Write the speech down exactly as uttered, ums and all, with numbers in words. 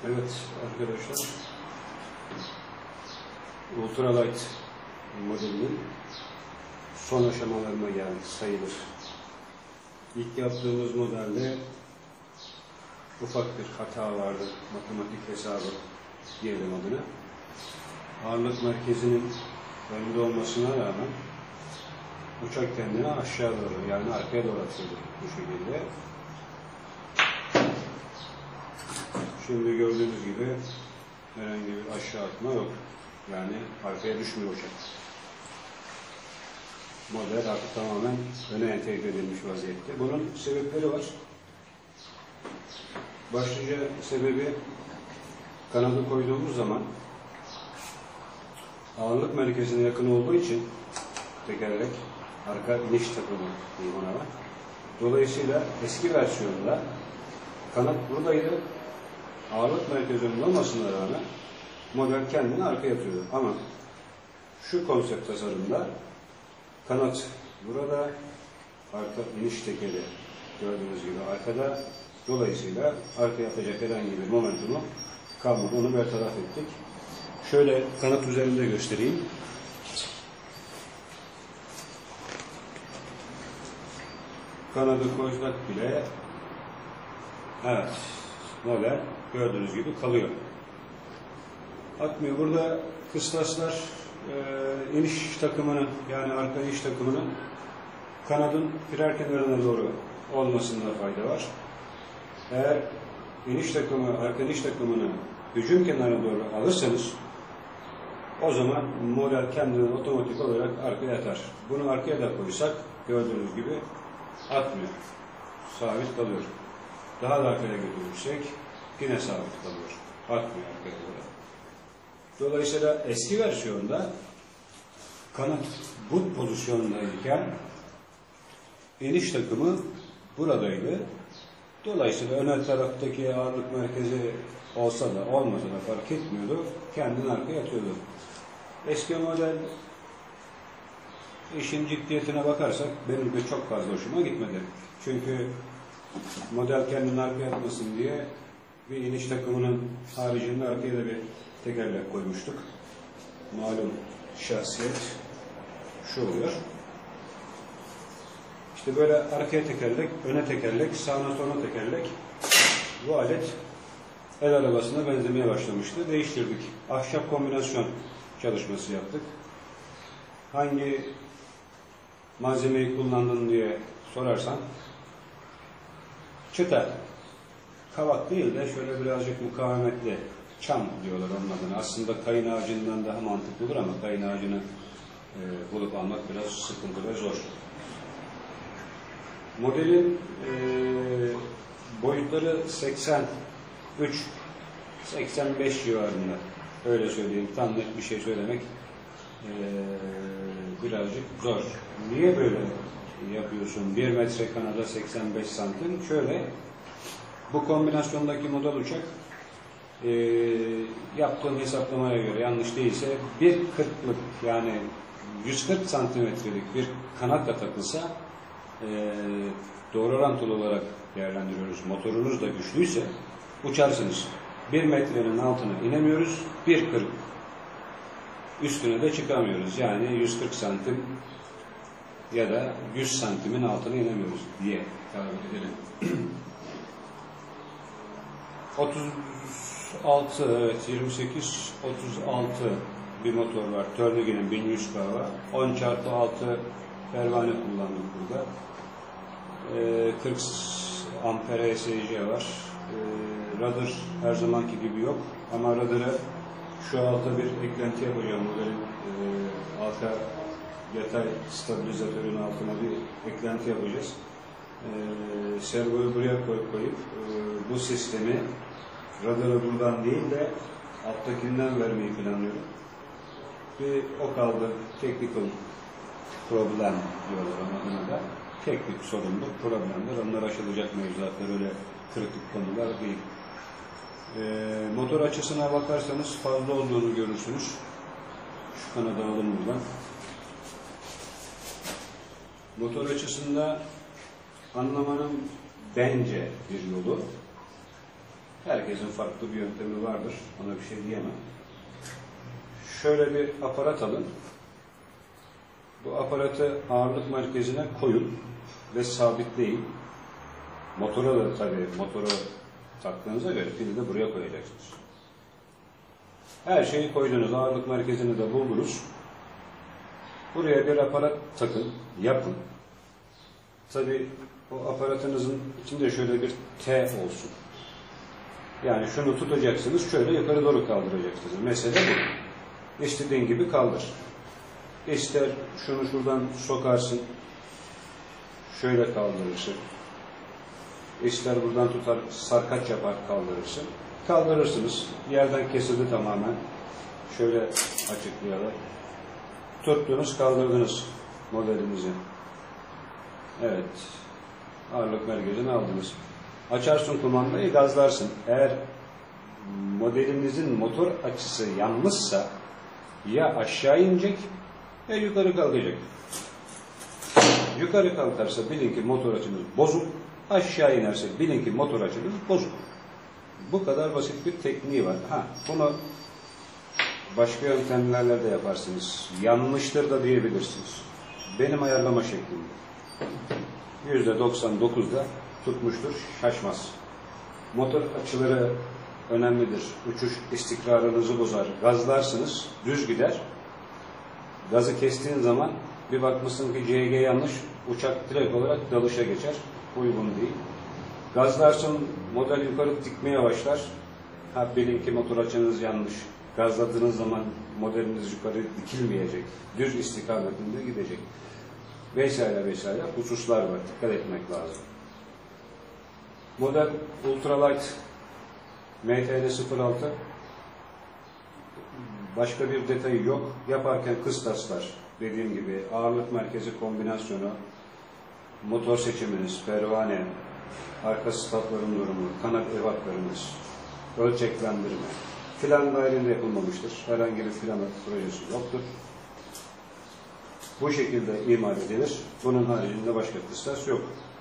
Evet arkadaşlar, Ultralight modelinin son aşamalarına geldik sayılır. İlk yaptığımız modelde ufak bir hata vardı, matematik hesabı diyelim adına. Ağırlık merkezinin önünde olmasına rağmen uçak kendini aşağı doğru, yani arkaya doğru atıyordu bu şekilde. Şimdi gördüğünüz gibi herhangi bir aşağı atma yok. Yani arkaya düşmüyor uçak. Model artık tamamen öne entegre edilmiş vaziyette. Bunun sebepleri var. Başlıca sebebi, kanadı koyduğumuz zaman ağırlık merkezine yakın olduğu için tekerlek arka iniş takımı diyeyim ona var. Dolayısıyla eski versiyonda kanat buradaydı. Ağırlık merkezinin olmasına rağmen model kendini arkaya atıyordu. Ama şu konsept tasarımda kanat burada, arka iniş tekeri gördüğünüz gibi arkada. Dolayısıyla arkaya atacak herhangi bir momentumu kalmadı. Onu bertaraf ettik. Şöyle kanat üzerinde göstereyim. Kanadı koysak bile evet, model gördüğünüz gibi kalıyor. Atmıyor. Burada kıstaslar e, iniş takımının, yani arka iniş takımının kanadın firar kenarına doğru olmasında fayda var. Eğer iniş takımı, arka iniş takımını hücum kenarına doğru alırsanız o zaman model kendini otomatik olarak arkaya atar. Bunu arkaya da koysak gördüğünüz gibi atmıyor. Sabit kalıyor. Daha da arkaya götürürsek yine sabit kalıyor. Atmıyor arkaya doğru. Dolayısıyla eski versiyonda kanat bu pozisyondayken iniş takımı buradaydı. Dolayısıyla ön taraftaki ağırlık merkezi olsa da olmasa da fark etmiyordu. Kendini arkaya atıyordu. Eski model işin ciddiyetine bakarsak benim de çok fazla hoşuma gitmedi. Çünkü model kendini arkaya atmasın diye bir iniş takımının haricinde arkaya da bir tekerlek koymuştuk. Malum şahsiyet şu oluyor. İşte böyle arkaya tekerlek, öne tekerlek, sağına sola tekerlek. Bu alet el arabasına benzemeye başlamıştı. Değiştirdik. Ahşap kombinasyon çalışması yaptık. Hangi malzemeyi kullandın diye sorarsan çıta, kavak değil de şöyle birazcık mukavemetli çam diyorlar onun adına. Aslında kayın ağacından daha mantıklı olur ama kayın ağacını e, bulup almak biraz sıkıntı ve zor. Modelin e, boyutları seksen üç seksen beş civarında. Öyle söyleyeyim. Tam net bir şey söylemek e, birazcık zor. Niye böyle yapıyorsun? bir metre kanada seksen beş santim. Şöyle, bu kombinasyondaki model uçak e, yaptığım hesaplamaya göre yanlış değilse bir kırklık, yani yüz kırk santimetrelik bir kanatla takılsa e, doğru orantılı olarak değerlendiriyoruz. Motorunuz da güçlüyse uçarsınız. bir metrenin altına inemiyoruz. bir kırk üstüne de çıkamıyoruz. Yani yüz kırk santim ya da yüz santimin altına inemiyoruz diye tabir edelim. otuz altı, evet yirmi sekiz otuz altı bir motor var. Turniggin'in bin yüz K var. on çarpı altı pervane kullandık burada. Ee, kırk ampere E S C var. Ee, radar her zamanki gibi yok. Ama radar'a şu alta bir eklenti yapacağım. Modelin e, arka yatay stabilizatörün altına bir eklenti yapacağız. Ee, servoyu buraya koyup, koyup e, bu sistemi radarı buradan değil de alttakinden vermeyi planlıyorum. Bir o kaldı. Technical problem diyorlar ona da. Teknik sorunluk, problemler. Onlar aşılacak mevzuatlar, öyle kritik konular değil. Ee, motor açısına bakarsanız fazla olduğunu görürsünüz. Şu kanadı alın buradan. Motor açısında anlamanın bence bir yolu Herkesin farklı bir yöntemi vardır. Ona bir şey diyemem. Şöyle bir aparat alın. Bu aparatı ağırlık merkezine koyun ve sabitleyin. Motora da tabii motoru taktığınıza göre pili de buraya koyacaksınız. Her şeyi koydunuz, ağırlık merkezini de buldunuz. Buraya bir aparat takın, yapın. Tabii o aparatınızın içinde şöyle bir T olsun. Yani şunu tutacaksınız, şöyle yukarı doğru kaldıracaksınız. Mesele bu. İstediğin gibi kaldır. İster şunu şuradan sokarsın, şöyle kaldırırsın. İster buradan tutar, sarkaç yapar kaldırırsın. Kaldırırsınız. Yerden kesildi tamamen. Şöyle açıklayalım. Tuttunuz, kaldırdınız modelimizi. Evet. Ağırlık merkezini aldınız. Açarsın kumandayı, gazlarsın. Eğer modelinizin motor açısı yanmışsa ya aşağı inecek ya yukarı kalkacak. Yukarı kalkarsa bilin ki motor açınız bozuk. Aşağı inerse bilin ki motor açınız bozuk. Bu kadar basit bir tekniği var. Ha, bunu başka yöntemlerle de yaparsınız. Yanlıştır da diyebilirsiniz. Benim ayarlama şeklimde. yüzde doksan dokuzda tutmuştur, şaşmaz. Motor açıları önemlidir. Uçuş istikrarınızı bozar. Gazlarsınız, düz gider. Gazı kestiğin zaman bir bakmışsın ki C G yanlış, uçak direkt olarak dalışa geçer. Uygun değil. Gazlarsın, model yukarı dikmeye başlar. Ha, bilin ki motor açınız yanlış. Gazladığınız zaman modeliniz yukarı dikilmeyecek. Düz istikametinde gidecek. Vesaire vesaire hususlar var. Dikkat etmek lazım. Model Ultralight M T L sıfır altı başka bir detayı yok. Yaparken kıstaslar, dediğim gibi ağırlık merkezi kombinasyonu, motor seçiminiz, pervane, arka statların durumu, kanat ebatlarınız, ölçeklendirme, filan dairinde yapılmamıştır. Herhangi bir filan projesi yoktur. Bu şekilde imal edilir. Bunun haricinde başka kıstas yok.